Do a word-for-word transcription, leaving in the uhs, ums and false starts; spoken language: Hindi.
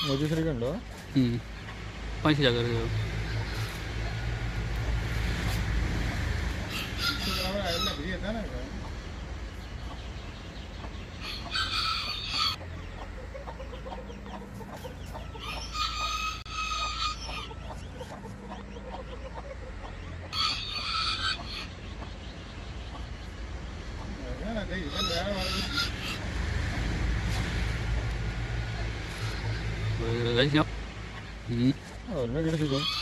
മോജീശ്വരിക്ക് ഉണ്ടോ? पाँच हजार कर दो। Đấy nhóc. Ờ, nó cái gì vậy?